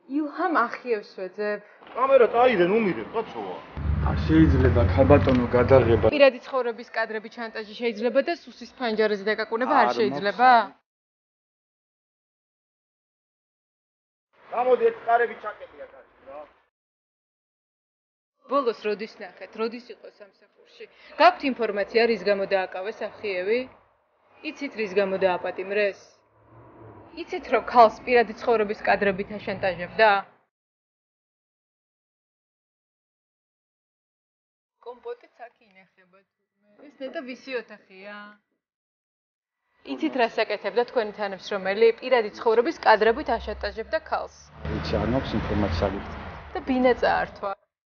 ილჰამ ახიევს ვეძებ. კამერა წაიღე, ნუ მიდე, კაცოა. შეიძლება ქალბატონო გადაღება. პირადი ცხოვრების კადრები ჩანტაჟი შეიძლება და სუსის ფანჯარაზე დაკაკუნება არ შეიძლება? გამოდი ეს კარები ჩაკეტია კაცი რა. ბოლოს როდის ნახეთ, როდის იყო სამსახურში? გაქვთ ინფორმაცია რის გამო დააკავეს ახიევი? იცით რის გამო დააპატიმრეს? იცით რომ ქალს პირადი ცხოვრების კადრებით აშანტაჟებდა? კომპოტიც აქ ინახება თურმე. ეს ნეტა ვისი ოთახია? იცით რას აკეთებდა თქვენი თანამშრომელი? პირადი ცხოვრების კადრებით აშანტაჟებდა ქალს. ვიცი, არ მაქვს ინფორმაცია გიგ. და ბინა წაართვა.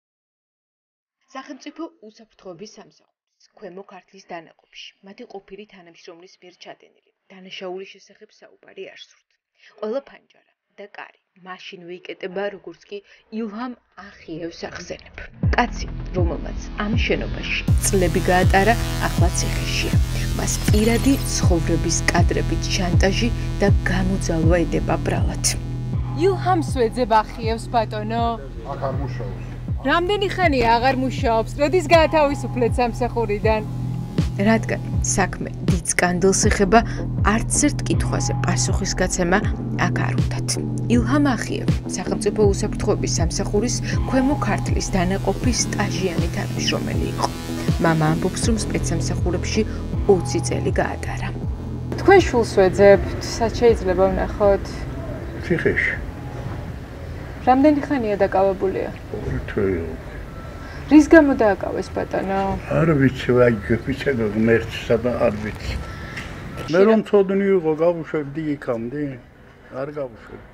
სახელმწიფო უსაფრთხოების სამსახურის ქვემო ქართლის დანაყოფში მათი ყოფილი თანამშრომლის მიერ ჩადენილი დანაშაულის შესახებ საუბარი არ სურთ. ყველა ფანჯარა და კარი მაშინვე იკეტება როგორც კი ილჰამ ახიევს ახსენებ. კაცი, რომელმაც ამ შენობაში წლები გაატარა, ახლა ციხეშია. მას პირადი ცხოვრების კადრებით შანტაჟი და გამოძალვა ედება ბრალად. ილჰამს ვეძებ ახიევს ბატონო. აქ არ მუშაობს. რამდენი ხანია აღარ მუშაობს? როდის გაათავისუფლეთ სამსახურიდან? რადგან საქმე დიდ სკანდალს ეხება, არც ერთ კითხვაზე პასუხის გაცემა აქ არ უნდათ. ილჰამ ახიევი სახელმწიფო უსაფრთხოების სამსახურის ქვემო ქართლის დანაყოფის სტაჟიანი თანამშრომელი იყო. მამა ამბობს, რომ სპეცსამსახურებში 20 წელი გაატარა. თქვენ შულს ვეძებთ, სად შეიძლება ვნახოთ? ციხეში. რამდენი ხანია დაკავებულია? თვეო. რის გამო დააკავეს ბატონო? არ ვიცი, აი გეფიცედა ღმერთსა და არ ვიცი. მე რომ ცოდნი იყო, გავუშვებდი იქამდე. არ გავუშვებდი.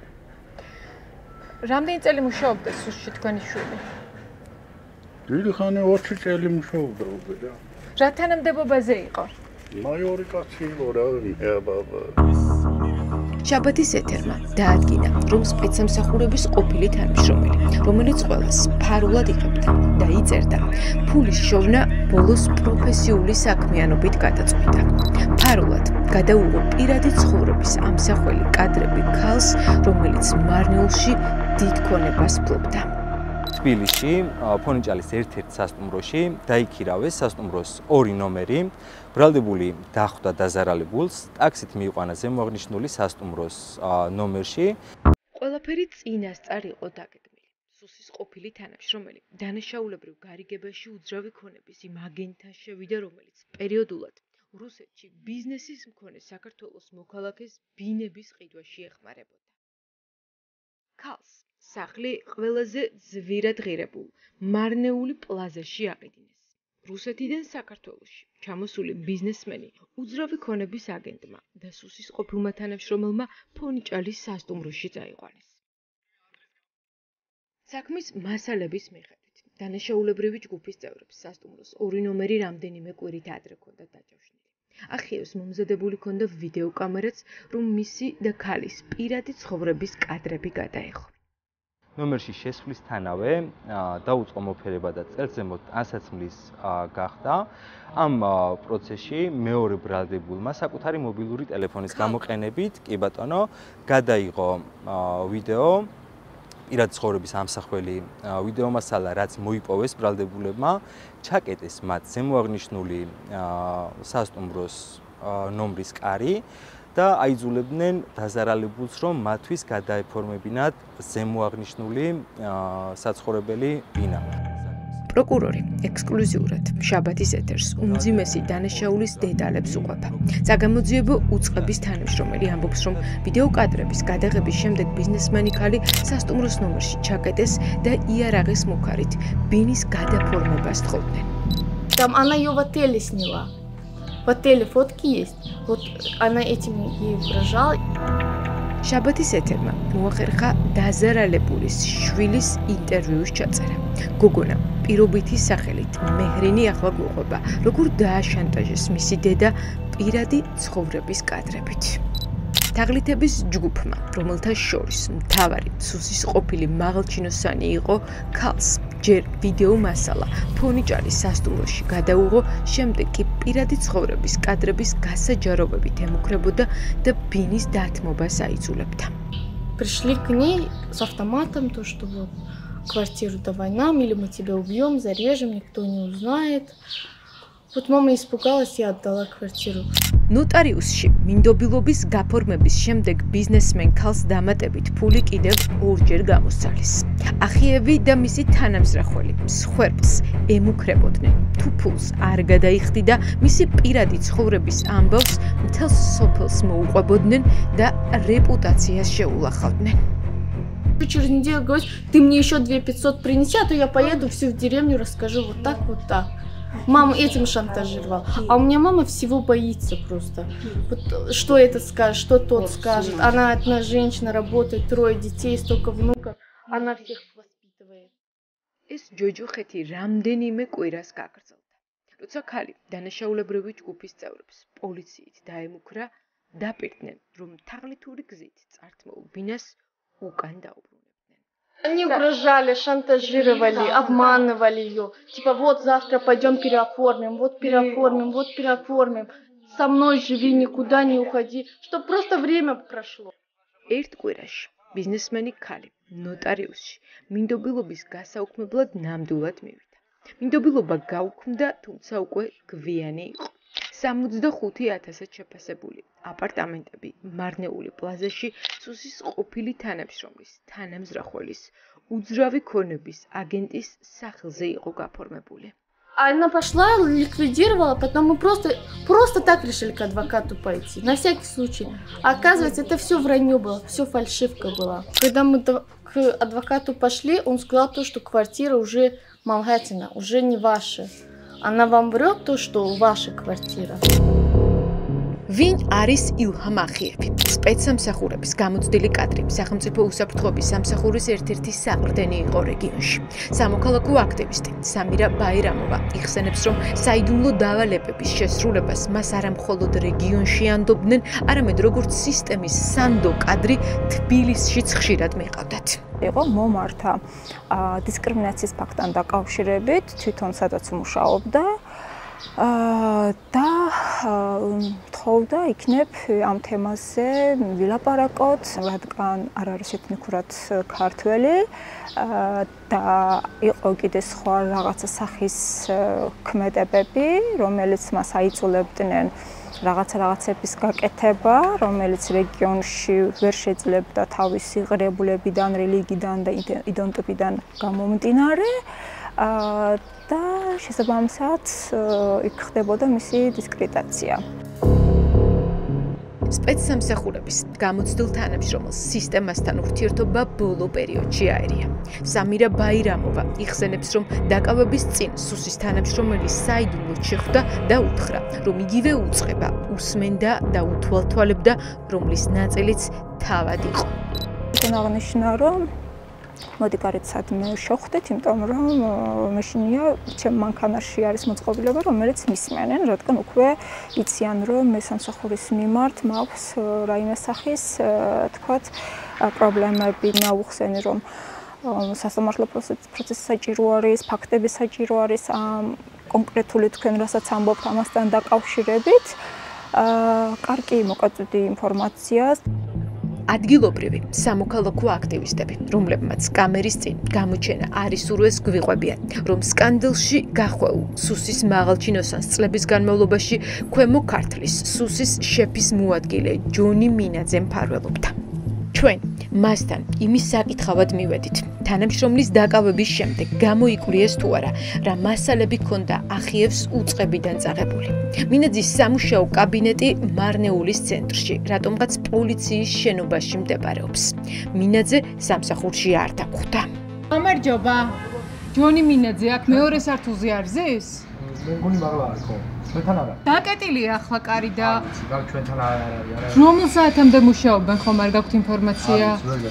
რამდენი წელი მუშაობდა სუსში თქვენი შვილი? დიდი ხანი 20 წელი მუშაობდა უბრალოდ. რა თანამდებობაზე იყო? მაიორი კაცი იყო რა, აბაბა. შაბათის ეთერმა დაადგინა, რომ სპეცსამსახურების ყოფილი თანამშრომელი, რომელიც ყველას ფარულად იღებდა და იწერდა, ფულის შოვნა ბოლოს პროფესიული საქმიანობით გადაწყვიტა. ფარულად გადაუღო პირადი ცხოვრების ამსახველი კადრები ქალს, რომელიც მარნეულში დიდ ქონებას ფლობდა. თბილისში, ფონიჭალის ერთ-ერთ სასტუმროში დაიქირავეს სასტუმროს 2 ნომერი. ბრალდებული დახვდა დაზარალებულს, ტაქსით მიიყვანა ზემოაღნიშნული სასტუმროს ნომერში. ყველაფერი წინასწარ იყო დაგეგმილი. სუსის ყოფილი თანამშრომელი დანაშაულებრივ გარიგებაში უძრავი ქონების იმ აგენტთან შევიდა, რომელიც პერიოდულად რუსეთში ბიზნესის მქონე საქართველოს მოქალაქეს ბინების ყიდვაში ეხმარებოდა. ქალს სახლი ყველაზე ძვირად ღირებულ მარნეული პლაზაში აყიდინეს. რუსეთიდან საქართველოში ჩამოსული ბიზნესმენი უძრავი ქონების აგენტმა და სუსის ყოფილმა თანამშრომელმა ფონიჭალის სასტუმროში წაიყვანეს. საქმის მასალების მიხედვით დანაშაულებრივი ჯგუფის წევრებს სასტუმროს 2 ნომერი რამდენიმე კვირით ადრე ჰქონდათ დაჯავშნილი. ახიევს მომზადებული ჰქონდა ვიდეო კამერაც, რომ მისი და ქალის პირადი ცხოვრების კადრები გადაეღო. ნომერში შესვლისთანავე დაუწყო მოფერება და წელზემოთ ტანსაცმლის გახდა. ამ პროცესში მეორე ბრალდებულმა საკუთარი მობილური ტელეფონის გამოყენებით, კი ბატონო, გადაიღო ვიდეო პირადი ცხოვრების ამსახველი ვიდეო მასალა, რაც მოიპოვეს ბრალდებულებმა, ჩაკეტეს მათ ზემოაღნიშნული სასტუმროს ნომრის კარი და აიძულებდნენ დაზარალებულს, რომ მათთვის გადაეფორმებინათ ზემოაღნიშნული საცხოვრებელი ბინა. პროკურორი ექსკლუზიურად შაბათის ეთერს უმძიმესი დანაშაულის დეტალებს უყვება. საგამოძიებო უწყების თანამშრომელი ამბობს, რომ ვიდეო კადრების გადაღების შემდეგ ბიზნესმენი ქალი სასტუმროს ნომერში ჩაკეტეს და იარაღის მუქარით ბინის გადაფორმებას თხოვდნენ. Там она ее в отеле сняла. В отеле фотки есть. Вот она этим ей угрожала. შაბათის ეთერმა მოახერხა დაზარალებულის შვილის ინტერვიუს ჩაწერა. გოგონა პირობითი სახელით მეჰრინი ახლა გვიყვება, როგორ დააშანტაჟეს მისი დედა პირადი ცხოვრების კადრებით. თაღლითების ჯგუფმა, რომელთა შორის მთავარი სუსის ყოფილი მაღალჩინოსანი იყო, ქალს ჯერ ვიდეო მასალა ფონიჭალის სასტუმროში გადაუღო, შემდეგ კი პირადი ცხოვრების კადრების გასაჯაროვებით ემუქრებოდა და ბინის დათმობას აიძულებდა. пришли к ней с автоматом, то, что вот квартиру давай нам, или мы тебя убьем, зарежем, никто не узнает. Вот мама испугалась и отдала квартиру. ნოტარიუსში მინდობილობის გაფორმების შემდეგ ბიზნესმენ ქალს დამატებით ფული კიდევ ორჯერ გამოსცალეს. ახიევი და მისი თანამზრახველი მსხვერპლს ემუქრებოდნენ. თუ ფულს არ გადაიხდიდა, მისი პირადი ცხოვრების ამბავს მთელს სოფელს მოუყვებოდნენ და რეპუტაციას შეულახავდნენ. Через неделю говорит, ты мне еще 2500 принеси, а то я поеду всю в деревню расскажу вот так, вот так. Маму этим шантажировал. А у меня мама всего боится просто. Вот, что этот скажет, что тот скажет. Она одна женщина, работает, 3 детей, столько внуков. Она всех воспитывает. ეს ჯოჯოხეთი რამდენიმე კვირას გაგრძელდა. როცა ქალი დანაშაულებრივი ჯგუფის წევრებს პოლიციით დაემუქრა, დაპირდნენ, რომ თაღლითური გზით წართმულ ბინას უკან დაუბრუნებდნენ. Они угрожали, шантажировали, обманывали ее. Типа, вот завтра пойдем переоформим, вот переоформим, вот переоформим. Со мной живи, никуда не уходи. Чтобы просто время прошло. ერთ კვირაში ბიზნესმენი ქალი ნოტარიუსში მინდობილობის გასაუქმებლად ნამდვილად მივიდა. მინდობილობა გაუქმდა, თუმცა უკვე გვიანი იყო. 65,000-ად შეფასებული აპარტამენტები მარნეული პლაზაში სუსის ყოფილი თანამშრომლის, თანამზრახველის, უძრავი ქონების აგენტის სახელზე იყო გაფორმებული. Она пошла, ликвидировала, потом мы просто так решили к адвокату пойти, на всякий случай. А оказывается, это все вранье было, все фальшивка была. Когда мы к адвокату пошли, он сказал то, что квартира уже Малгатина, уже не ваша. Она вам врет то, что ваша квартира. ვინ არის ილჰამ ახიევი? სპეცსამსახურების გამოცდილი კადრი სახელმწიფო უსაფრთხოების სამსახურის ერთ-ერთი საყრდენი იყო რეგიონში. სამოქალაქო აქტივისტი სამირა ბაირამოვა იხსენებს, რომ საიდუმლო დავალებების შესრულებას მას არა მხოლოდ რეგიონში ანდობდნენ, არამედ როგორც სისტემის სანდო კადრი თბილისშიც ხშირად მიჰყავდათ. იყო მომართა დისკრიმინაციის ფაქტთან დაკავშირებით, თვითონ სადაც მუშაობდა და თხოვდა იქნებ ამ თემაზე ვილაპარაკოთ, რადგან არ არის ეთნიკურად ქართველი და იყო კიდე სხვა რაღაცა სახის ქმედებები, რომელიც მას აიძულებდნენ რაღაცების გაკეთება, რომელიც რეგიონში ვერ შეძლებდა თავისი ღირებულებიდან, რელიგიიდან და იდენტობიდან გამომდინარე და შესაბამისად იქ ხდებოდა მისი დისკრედიტაცია. სპეცსამსახურების გამოცდილ თანამშრომელს სისტემასთან ურთიერთობა ბოლო პერიოდში აერია. სამირა ბაირამოვა იხსენებს, რომ დაკავების წინ სუსის თანამშრომელი საიდუმლოდ შეხვდა და უთხრა, რომ იგივე უწყება უსმენდა და უთვალთვალებდა, რომლის ნაწილიც თავად იყო. იქენ აღნიშნა, რომ მოდი გარეთ სადმე შევხვდეთ, იმიტომ რომ მეშინია ჩემ მანქანაში არის მოწყობილება, რომელიც მისმენენ, რადგან უკვე იციან, რომ მე სამსახურის მიმართ მაქვს რაიმე სახის, თქვათ, პრობლემები, მეუხსენი, რომ სასამართლო პროცესი საჭირო არის, ფაქტები საჭირო არის ამ კონკრეტული თქვენ რასაც ამბობთ ამასთან დაკავშირებით. კარგი მოყაწვდი ინფორმაციას. ადგილობრივი სამოქალაქო აქტივისტები, რომლებმაც კამერის წინ გამოჩენა არ ისურვეს, გვიყვებიან, რომ სკანდალში გახვეულ სუსის მაღალჩინოსანს წლების განმავლობაში ქვემო ქართლის სუსის შეფის მოადგილე ჯონი მინაძე მფარველობდა. ჩვენ მასთან იმის საკითხავად მივედით. თანამშრომლის დაკავების შემდეგ გამოიკვლიეს თუ არა, რა მასალები ჰქონდა ახიევს უწყებიდან წაღებული. მინაძის სამუშაო კაბინეტი მარნეულის ცენტრში, რატომღაც პოლიციის შენობაში მდებარეობს. მინაძე სამსახურში არ დაგვხვდა. გამარჯობა. ჯონი მინაძე აქ მეორე სართულზე არ ზის? მეგონი მაღლა არის ხო? ჩვენთან არა. დაკეტილია ახლა კარი და გაკ ჩვენთან არ არის. რომელ საათამდე მუშაობენ, ხომ არ გაქვთ ინფორმაცია?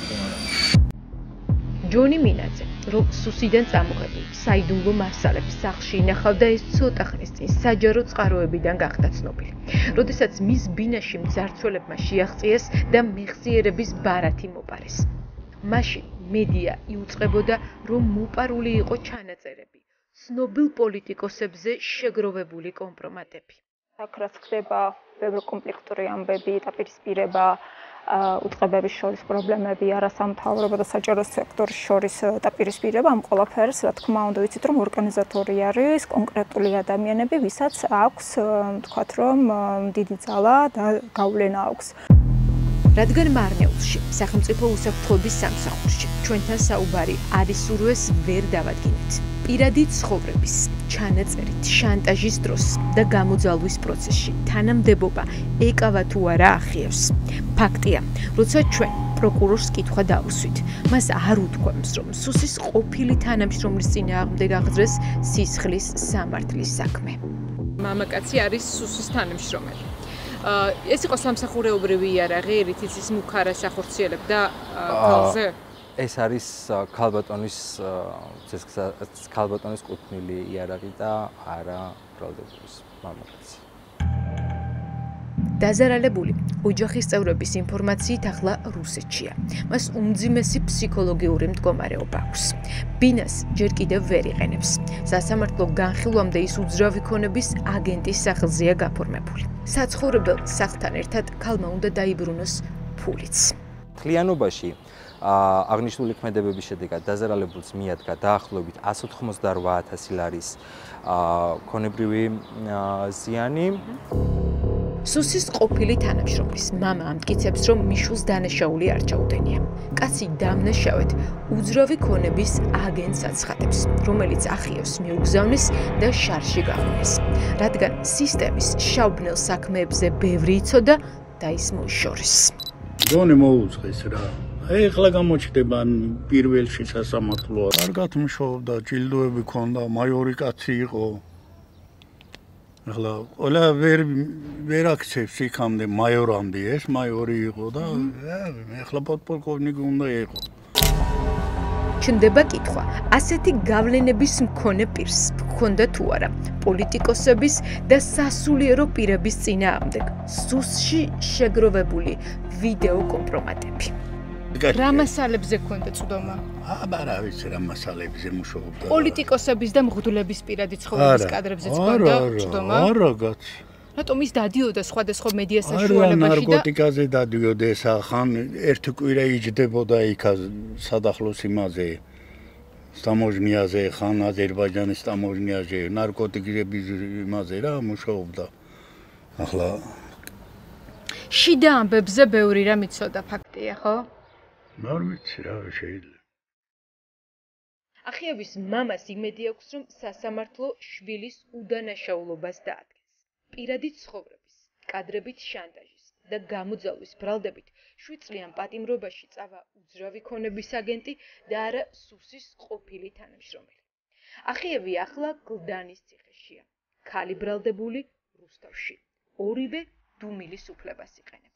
ჯონი მინაძე, რომ სუსიდან წამოღებულ საიდუმლო მასალებს სახლში ინახავდა, ეს ცოტა ხნის წინ საჯარო წყაროებიდან გახდა ცნობილი. როდესაც მის ბინაში მძარცველებმა შეაღწიეს და მეხსიერების ბარათი მოპარეს. მაშინ მედია იუწყებოდა, რომ მოპარული იყო ჩანაწერები ცნობილ პოლიტიკოსებზე შეგროვებული კომპრომატები. აქ რაც ხდება ბევრი კომპლექტური ამბები, დაპირისპირება უწყებების შორის პრობლემები, არასამთავრობო და საჯარო სექტორის შორის დაპირისპირება ამ ყველაფერს, რა თქმა უნდა, ვიცით რომ ორგანიზატორი არის კონკრეტული ადამიანები, ვისაც აქვს, თქვათ რომ დიდი ძალა და გავლენა აქვს. რადგან მარნეულში, სახელმწიფო უსაფრთხოების სამსახურში, ჩვენთან საუბარი არის ურვეს ვერ დავადგინეთ. პირადი ცხოვრების, ჩანაწერით, შანტაჟის დროს და გამოძალვის პროცესში თანამდებობა ეკავა თუ არა ახიევს. ფაქტია, როცა ჩვენ პროკურორს კითხვა დავუსვით, მას არ უთქვამს, რომ სუსის ყოფილი თანამშრომლის წინააღმდეგ აღძრეს სისხლის სამართლის საქმე. მამაკაცი არის სუსის თანამშრომელი. ეს იყო სამსახურეობრივი იარაღი, რითიც ის მუქარას ახორციელებდა ქალზე? ეს არის ქალბატონის კუთვნილი იარაღი და არა ბრალდებულის მამაკაცი. დაზარალებული ოჯახის წევრების ინფორმაციით ახლა რუსეთშია. მას უმძიმესი ფსიქოლოგიური მდგომარეობა აქვს. ბინას ჯერ კიდევ ვერ იყენებს. სასამართლო განხილვამდე ის უძრავი ქონების აგენტის სახელზეა გაფორმებული. საცხოვრებელ სახლთან ერთად ქალმა უნდა დაიბრუნოს ფულიც. მთლიანობაში აღნიშნული ქმედებების შედეგად დაზარალებულს მიადგა დაახლოებით 188,000 ლარის ქონებრივი ზიანი. სუსის ყოფილი თანამშრომლის მამა ამტკიცებს, რომ მიშულს დანაშაული არ ჩაუდენია. კაცი დამნაშავედ უძრავი ქონების აგენტს აცხადებს, რომელიც ახიევს მიუგზავნეს და შარში გაღვიეს. რადგან სისტემის შავბნელ საქმეებზე ბევრი იცოდა და ის მოიშორეს. გონი მოუწყეს რა. ეხლა გამოჩნდება პირველში სასამართლო. კარგად მუშაობდა, ჯილდოები ჰქონდა, მაიორი კაცი იყო. ეხლა ყველა ვერ აქცევს იქამდე მაიორამდე, ეს მაიორი იყო და ეხლა პოდპოლკოვნიკი უნდა იყო. ჩნდება კითხვა, ასეთი გავლენების მქონე პირს ჰქონდა თუ არა პოლიტიკოსების და სასულიერო პირების წინააღმდეგ სუსში შეგროვებული ვიდეო კომპრომატები. რა მასალებზე ჰქონდა წვდომა? აბა რა ვიცი რა მასალებზე მუშაობდა. პოლიტიკოსების და მღვდლების პირადი ცხოვრების კადრებზეც ჰქონდა წვდომა? არა, კაცი. რატომ ის დადიოდა სხვადასხვა მედია არა, საშუალებაში და ნარკოტიკაზე დადიოდა ეს ხან ერთი კვირა იჯდებოდა იქა სადახლოს იმაზე სტამოჟნიაზე, ხან აზერბაიჯანის სტამოჟნიაზე, ნარკოტიკების იმაზე რა მუშაობდა. ახლა შიდა ამბებზე ბევრი რამ იცოდა, ფაქტია, ხო? არ ვიცი რა შეიძლება. ახიევის მამას იმედი აქვს, რომ სასამართლო შვილის უდანაშაულობას დაადგენს. პირადი ცხოვრების, კადრებით შანტაჟის და გამოძალვის ბრალდებით 7 წლიან პატიმრობაში წავა უძრავი ქონების აგენტი და არა სუსის ყოფილი თანამშრომელი. ახიევი ახლა გლდანის ციხეშია. ქალი ბრალდებული რუსთავში. ორივე დუმილის უფლებას იყენებს.